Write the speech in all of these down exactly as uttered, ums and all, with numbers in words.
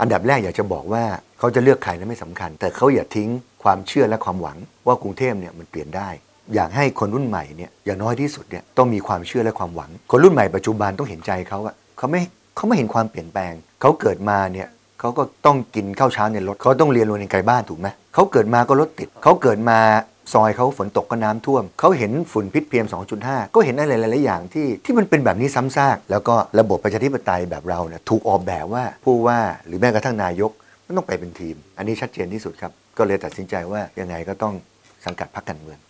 อันดับแรกอยากจะบอกว่าเขาจะเลือกใครนั้นไม่สำคัญแต่เขาอย่าทิ้งความเชื่อและความหวังว่ากรุงเทพเนี่ยมันเปลี่ยนได้อยากให้คนรุ่นใหม่เนี่ยอย่างน้อยที่สุดเนี่ยต้องมีความเชื่อและความหวังคนรุ่นใหม่ปัจจุบันต้องเห็นใจเขาอะเขาไม่เขาไม่เห็นความเปลี่ยนแปลงเขาเกิดมาเนี่ยเขาก็ต้องกินข้าวเช้าในรถเขาต้องเรียนโรงเรียนไกลบ้านถูกไหมเขาเกิดมาก็รถติดเขาเกิดมาซอยเขาฝนตกก็น้ำท่วมเขาเห็นฝุ่นพิษ พี เอ็ม สองจุดห้า ก็เห็นอะไรหลายๆอย่างที่ที่มันเป็นแบบนี้ซ้ำซากแล้วก็ระบบประชาธิปไตยแบบเราเนี่ยถูกออกแบบว่าผู้ว่าหรือแม้กระทั่งนายกมันต้องไปเป็นทีมอันนี้ชัดเจนที่สุดครับก็เลยตัดสินใจว่ายังไงก็ต้องสังกัดพรรคการเมือง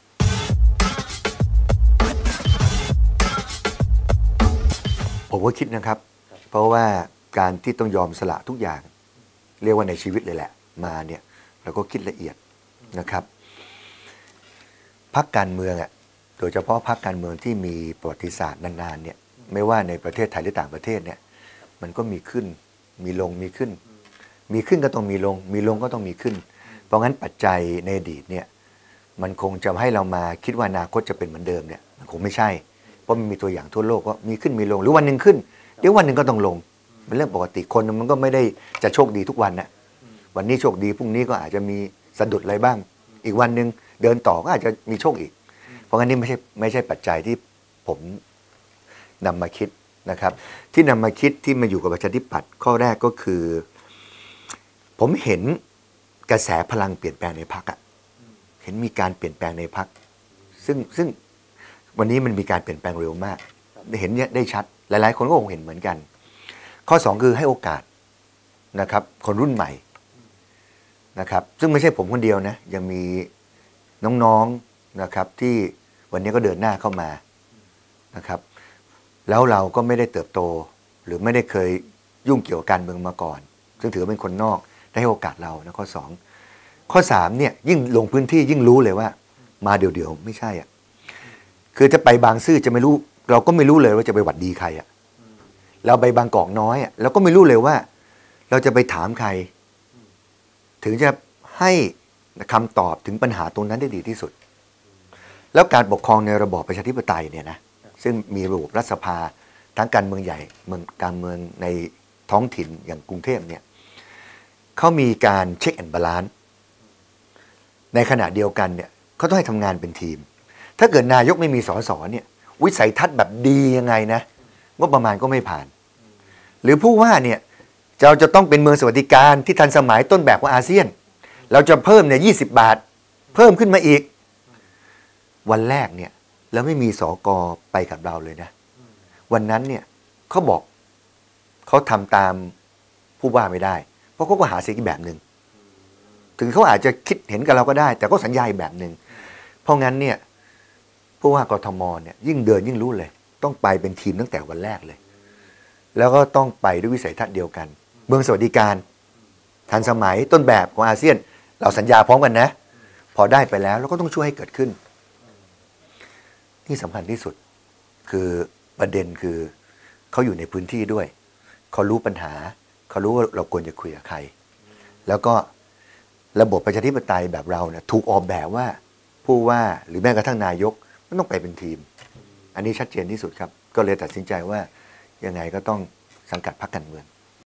ผมก็คิดนะครับเพราะว่าการที่ต้องยอมสละทุกอย่างเรียกว่าในชีวิตเลยแหละมาเนี่ยเราก็คิดละเอียดนะครับพรรคการเมืองอ่ะโดยเฉพาะพรรคการเมืองที่มีประวัติศาสตร์นานๆเนี่ยไม่ว่าในประเทศไทยหรือต่างประเทศเนี่ยมันก็มีขึ้นมีลงมีขึ้นมีขึ้นก็ต้องมีลงมีลงก็ต้องมีขึ้นเพราะงั้นปัจจัยในอดีตเนี่ยมันคงจะให้เรามาคิดว่าอนาคตจะเป็นเหมือนเดิมเนี่ยมันคงไม่ใช่เพราะมันมีตัวอย่างทั่วโลกว่ามีขึ้นมีลงหรือวันหนึ่งขึ้นเดี๋ยววันหนึ่งก็ต้องลงเป็นเรื่องปกติคนมันก็ไม่ได้จะโชคดีทุกวันนะวันนี้โชคดีพรุ่งนี้ก็อาจจะมีสะดุดอะไรบ้างอีกวันหนึ่งเดินต่อก็อาจจะมีโชคอีกเพราะงั้นนี่ไม่ใช่ไม่ใช่ปัจจัยที่ผมนำมาคิดนะครับที่นำมาคิดที่มาอยู่กับประชาธิปัตย์ข้อแรกก็คือผมเห็นกระแสพลังเปลี่ยนแปลงในพรรคอะเห็นมีการเปลี่ยนแปลงในพรรคซึ่งซึ่งวันนี้มันมีการเปลี่ยนแปลงเร็วมากเห็นเนี่ยได้ชัดหลายๆคนก็คงเห็นเหมือนกันข้อสองคือให้โอกาสนะครับคนรุ่นใหม่นะครับซึ่งไม่ใช่ผมคนเดียวนะยังมีน้องๆนะครับที่วันนี้ก็เดินหน้าเข้ามานะครับแล้วเราก็ไม่ได้เติบโตหรือไม่ได้เคยยุ่งเกี่ยวกับการเมืองมาก่อนซึ่งถือเป็นคนนอกได้ให้โอกาสเรานะข้อสองข้อสามเนี่ยยิ่งลงพื้นที่ยิ่งรู้เลยว่ามาเดี๋ยวๆไม่ใช่อ่ะคือจะไปบางซื่อจะไม่รู้เราก็ไม่รู้เลยว่าจะไปหวัดดีใครอ่ะเราไปบางกอกน้อยอ่ะเราก็ไม่รู้เลยว่าเราจะไปถามใครถึงจะให้คำตอบถึงปัญหาตรงนั้นได้ดีที่สุดแล้วการปกครองในระบอบประชาธิปไตยเนี่ยนะซึ่งมีระบบรัฐสภาทั้งการเมืองใหญ่เมืองการเมืองในท้องถิ่นอย่างกรุงเทพเนี่ยเขามีการเช็คแอนด์บาลานซ์ในขณะเดียวกันเนี่ยเขาต้องให้ทำงานเป็นทีมถ้าเกิดนายกไม่มีสสเนี่ยวิสัยทัศน์แบบดียังไงนะงบประมาณก็ไม่ผ่านหรือผู้ว่าเนี่ยเราจะต้องเป็นเมืองสวัสดิการที่ทันสมัยต้นแบบของอาเซียนเราจะเพิ่มเนี่ยยี่สิบบาทเพิ่มขึ้นมาอีกวันแรกเนี่ยแล้วไม่มีสกไปกับเราเลยนะวันนั้นเนี่ยเขาบอกเขาทำตามผู้ว่าไม่ได้เพราะเขาก็หาเสียงอีกแบบหนึ่งถึงเขาอาจจะคิดเห็นกับเราก็ได้แต่ก็สัญญาอีกแบบหนึ่งเพราะงั้นเนี่ยผู้ว่ากทมเนี่ยยิ่งเดินยิ่งรู้เลยต้องไปเป็นทีมตั้งแต่วันแรกเลยแล้วก็ต้องไปด้วยวิสัยทัศน์เดียวกันเมืองสวัสดิการทันสมัยต้นแบบของอาเซียนเราสัญญาพร้อมกันนะพอได้ไปแล้วเราก็ต้องช่วยให้เกิดขึ้นที่สำคัญที่สุดคือประเด็นคือเขาอยู่ในพื้นที่ด้วยเขารู้ปัญหาเขารู้ว่าเราควรจะคุยกับใครแล้วก็ระบบประชาธิปไตยแบบเราเนี่ยถูกออกแบบว่าผู้ว่าหรือแม้กระทั่งนายกมันต้องไปเป็นทีมอันนี้ชัดเจนที่สุดครับก็เลยตัดสินใจว่ายังไงก็ต้องสังกัดพรรคการเมือง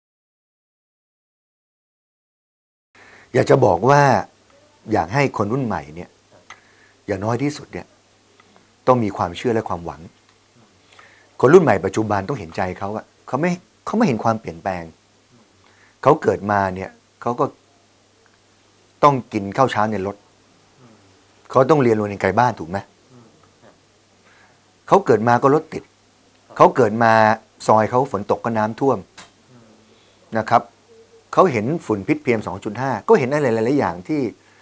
อยากจะบอกว่าอยากให้คนรุ่นใหม่เนี่ยอย่างน้อยที่สุดเนี่ยต้องมีความเชื่อและความหวังคนรุ่นใหม่ปัจจุบันต้องเห็นใจเขาอะเขาไม่เขาไม่เห็นความเปลี่ยนแปลงเขาเกิดมาเนี่ยเขาก็ต้องกินข้าวเช้าในรถเขาต้องเรียนโรงเรียนไกลบ้านถูกไหมเขาเกิดมาก็รถติดเขาเกิดมาซอยเขาฝนตกก็น้ำท่วมนะครับเขาเห็นฝุ่นพิษ พี เอ็ม สองจุดห้า ก็เห็นอะไรหลายๆอย่างที่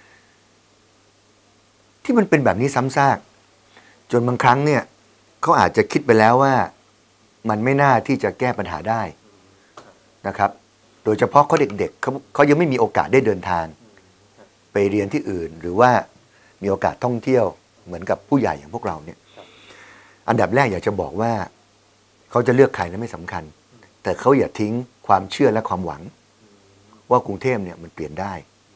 ที่มันเป็นแบบนี้ซ้ำซากจนบางครั้งเนี่ยเขาอาจจะคิดไปแล้วว่ามันไม่น่าที่จะแก้ปัญหาได้นะครับโดยเฉพาะเขาเด็กๆเขาเขายังไม่มีโอกาสได้เดินทางไปเรียนที่อื่นหรือว่ามีโอกาสท่องเที่ยวเหมือนกับผู้ใหญ่อย่างพวกเราเนี่ยอันดับแรกอยากจะบอกว่าเขาจะเลือกใครนั้นไม่สำคัญแต่เขาอย่าทิ้งความเชื่อและความหวังว่ากรุงเทพเนี่ยมันเปลี่ยนได้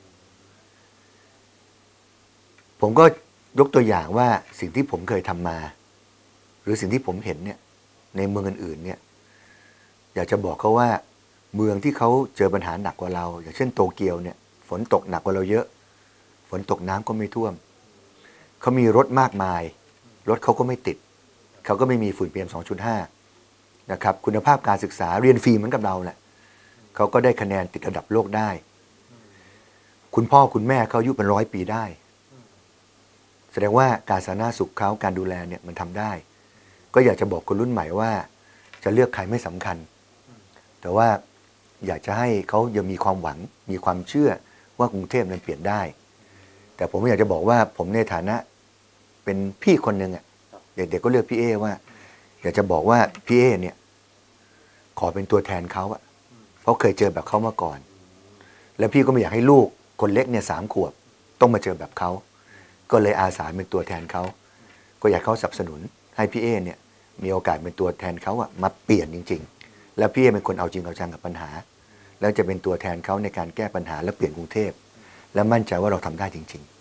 ผมก็ยกตัวอย่างว่าสิ่งที่ผมเคยทำมาหรือสิ่งที่ผมเห็นเนี่ยในเมืองอื่นๆเนี่ยอยากจะบอกเขาว่าเมืองที่เขาเจอปัญหาหนักกว่าเรา อย่างเช่นโตเกียวเนี่ยฝนตกหนักกว่าเราเยอะฝนตกน้ำก็ไม่ท่วมเขามีรถมากมายรถเขาก็ไม่ติดเขาก็ไม่มีฝุ่น พี เอ็ม สองจุดห้า นะครับคุณภาพการศึกษาเรียนฟรีเหมือนกับเราแหละเขาก็ได้คะแนนติดระดับโลกได้คุณพ่อคุณแม่เขาอายุเป็นร้อยปีได้แสดงว่าการสาธารณสุขเขาการดูแลเนี่ยมันทำได้ก็อยากจะบอกคนรุ่นใหม่ว่าจะเลือกใครไม่สำคัญแต่ว่าอยากจะให้เขายังมีความหวังมีความเชื่อว่ากรุงเทพนั้นเปลี่ยนได้แต่ผมอยากจะบอกว่าผมในฐานะเป็นพี่คนหนึ่งอ่ะเด็กๆก็เลือกพี่เอว่าอยากจะบอกว่าพี่เอเนี่ยขอเป็นตัวแทนเขาอ่ะเพราะเคยเจอแบบเขามาก่อนแล้วพี่ก็ไม่อยากให้ลูกคนเล็กเนี่ยสามขวบต้องมาเจอแบบเขาก็เลยอาสาเป็นตัวแทนเขาก็อยากเขาสนับสนุนให้พี่เอเนี่ยมีโอกาสเป็นตัวแทนเขาอ่ะมาเปลี่ยนจริงๆแล้วพี่เอเป็นคนเอาจริงเอาจังกับปัญหาแล้วจะเป็นตัวแทนเขาในการแก้ปัญหาและเปลี่ยนกรุงเทพและมั่นใจว่าเราทำได้จริงๆ